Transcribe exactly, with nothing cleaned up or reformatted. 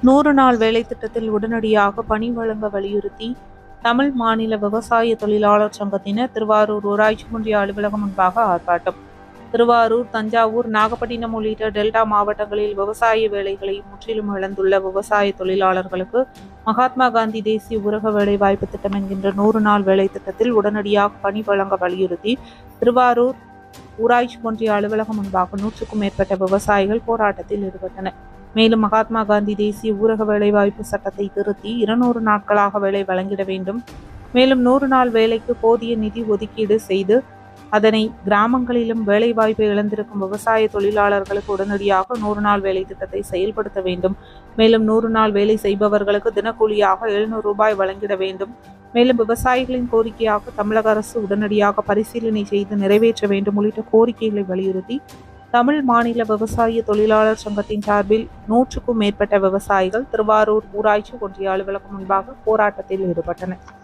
நூறு நாள் வேலை திட்டத்தில் உடனடியாக பணி வழங்க வலியுறுத்தி தமிழ் மாநில விவசாய தொழிலாளர் சங்கத்தினர் திருவாரூர் ஊராட்சி ஒன்றிய அலுவலகம் முன்பாக ஆர்ப்பாட்டம். திருவாரூர், தஞ்சாவூர், நாகப்பட்டினம் உள்ளிட்ட டெல்டா மாவட்டங்களில் விவசாய வேலைகளை முற்றிலும் இழந்துள்ள விவசாய தொழிலாளர்களுக்கு மகாத்மா காந்தி தேசிய ஊரக வேலைவாய்ப்பு திட்டம் என்கின்ற நூறு நாள் வேலை திட்டத்தில் உடனடியாக பணி வழங்க வலியுறுத்தி திருவாரூர் ஊராட்சி ஒன்றிய அலுவலகம் முன்பாக நூற்றுக்கும் மேற்பட்ட விவசாயிகள் போராட்டத்தில் ஈடுபட்டனர். மேலும் மகாத்மா காந்தி தேசிய ஊரக வேலைவாய்ப்பு சட்டத்தை திருத்தி இருநூறு நாட்களாக வேலை வழங்கிட வேண்டும். மேலும் நூறு நாள் வேலைக்கு போதிய நிதி ஒதுக்கீடு செய்து அதனை கிராமங்களிலும் வேலைவாய்ப்பை இழந்திருக்கும் விவசாய தொழிலாளர்களுக்கு உடனடியாக நூறு நாள் வேலை திட்டத்தை செயல்படுத்த வேண்டும். மேலும் நூறு நாள் வேலை செய்பவர்களுக்கு தினக்கூலியாக எழுநூறு ரூபாய் வழங்கிட வேண்டும். மேலும் விவசாயிகளின் கோரிக்கையாக தமிழக அரசு உடனடியாக பரிசீலனை செய்து நிறைவேற்ற வேண்டும் உள்ளிட்ட கோரிக்கைகளை வலியுறுத்தி தமிழ் மாநில விவசாய தொழிலாளர் சங்கத்தின் சார்பில் நூற்றுக்கும் மேற்பட்ட விவசாயிகள் திருவாரூர் ஊராட்சி ஒன்றிய அலுவலகம் முன்பாக போராட்டத்தில் ஈடுபட்டனர்.